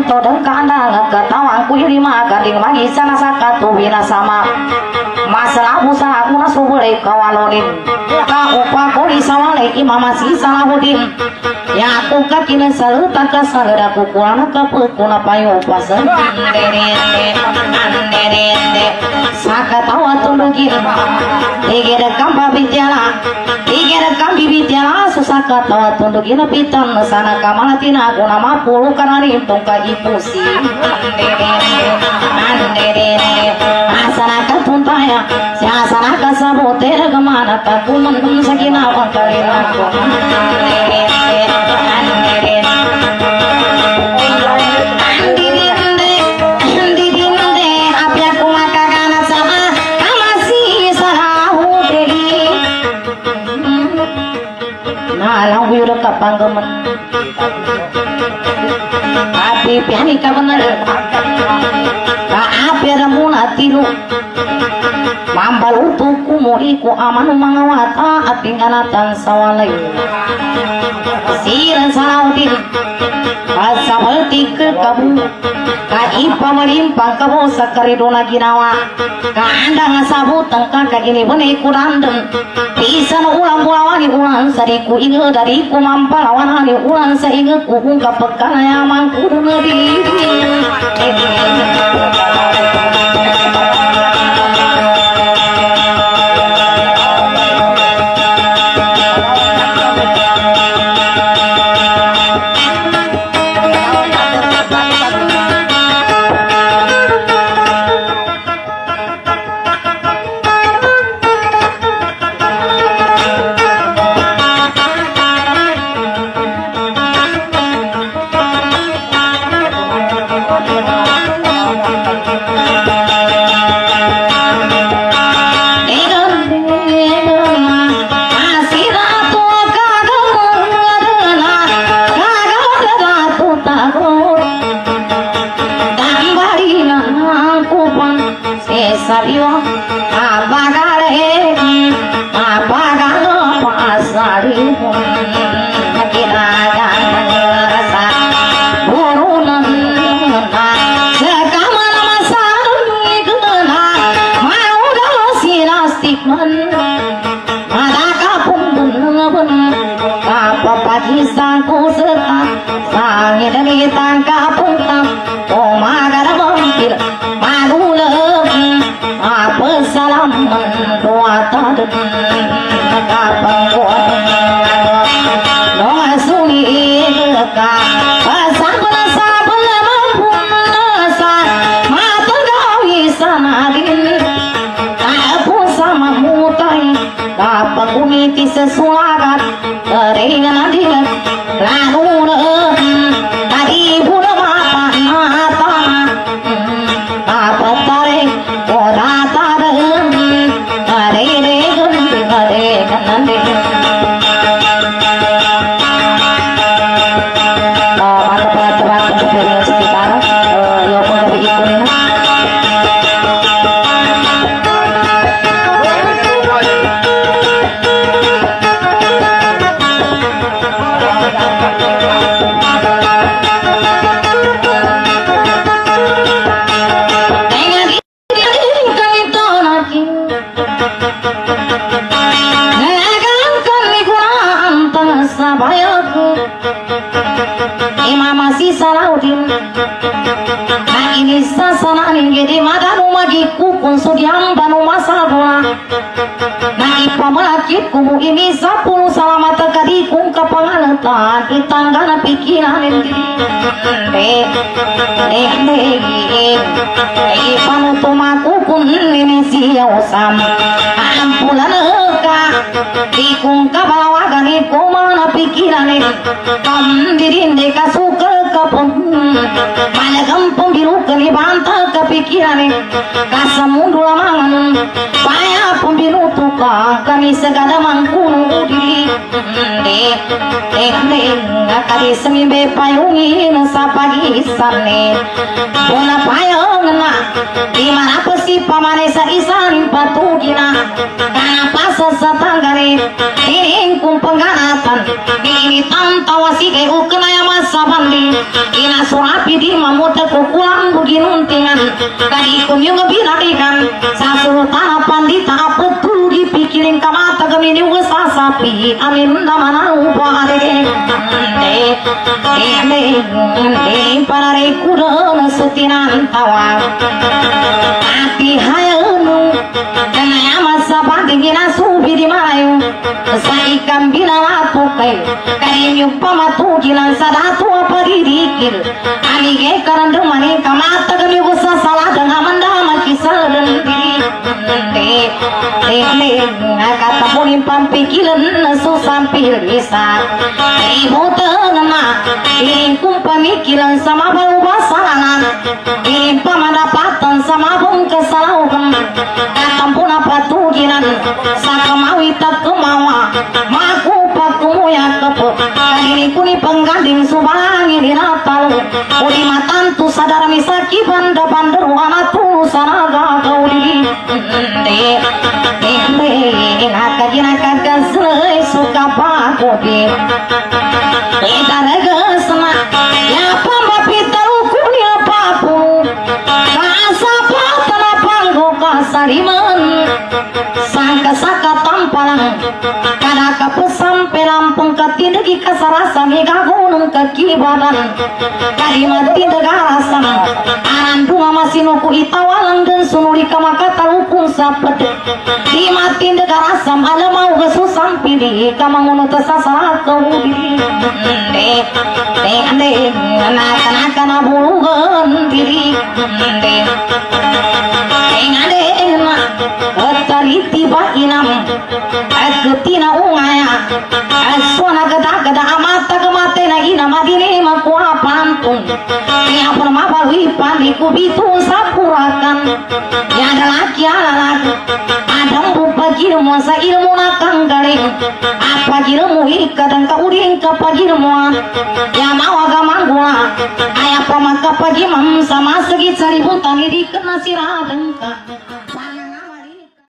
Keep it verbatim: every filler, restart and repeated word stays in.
to dan kandang ketawang kuy lima gading magi sana sakatu wina sama masalah usaha kuna subulai kawalonin ka upa koli sawale imam masih Salahuddin ya aku kakina saluta ka salada kukuana ka pekuna payo pasen derende derende sakatawa tundugin digere kamba bijala digere kambi bijala susah katawa tundugin pitan sana kamalatina kuna mapulu kanani tongka ipusi derende derende asana katuntaya siasana kasaboter kemana taku mendung sakina wakalina Nalang wira kapanggemen api piani ka bener ka api ramuna tilu mambal utuku muriku amanu mangawata atinganatan sawalay siran Salahuddin asabalti ke kabu ka ipa malimpang kabo sakaridona ginawa ka andang asabutang ka kagini bane kurandem pisan ulang buawani ulang sariku inge dariku mampalawan ani ulang sainge kuhung kapekana yamang kudu ngedi sesulagat keringan adigat lalu tadi pula mata mata apa tarik kota tarik tarik tarik tarik tarik mata pelajaran untuk dunia sekitar yo pun lebih ikutin Salahuddin nah ini sasana jadi madanu magiku pun sudiam danu masalah nah ipa melakit kubu ini sepuluh salamat kadi kung kapangalatan itanggana pikiran ini deh deh deh ipa nutumaku pun ini siya usam ampulan eka di kung kabawa ganit kumana pikiran ini kamdirin deka suka kapun malagam pembiru kali bantah kepikiran kasamundu lamangan paya pembiru tukang kami segala mangkunu diri deh deh deh ngakari semimbe payungi nasa pagi pisanin puna payongna di mana pesi pamane sa isan patugina kana pasa satanggare ini kum pengganatan ini tantawasi ke ukna ya masa bandi ina surapi di mamuta kukulang buginuntingan kadi kum yung binarikan sa sultana pandita petu dipikirin kamata gemini usa sapi amin namana upare de de de parare kurana sutinan tawa ati hayanu kana ya masa bandi gina subi di mayu sai kambina watukai kari nyupamatu gilan sadatu aparidikir alige karandu mani kamata gemi usa salah dengan mandama kisah dan diri de de kata punim pampikilan nasu sampir bisa ibu tenana ini kum pamikiran sama baru basalanan ini pamadapatan sama bung kesalahan kampun apa tuginan sakamawi tak kemawa maku pakumu ya kepo ini kuni pengganding subangi di natal udi matantu sadar misaki banda bandar wana tu sanaga kau di de de de nakajina kagasle suka pakopi kita regesna ya pambapita ukuni apapun kasa patana panggo kasariman sangka-sangka tampalang kada kapesam pelampung katindegi kasarasa mega gunung kaki badan kalimati degarasam anandunga masinuku itawalang dan sunuri kamakata lukung sapet di mati degarasam alamau gesusam pilih kamangono tesasara keudi de de de anak-anak abulugan diri de de Tariti ba inam agutina ungaya aswana gada gada amata gamate na ina madini makwa pantun ya perma bawi pandi kubitu sapurakan ya laki anak adam rupa ilmu sa ilmu nakang galing apa ilmu ikadang ka uding ka pagilmu ya mawa gamangwa aya pamaka pagimam sama segi cari butang di kena siradengka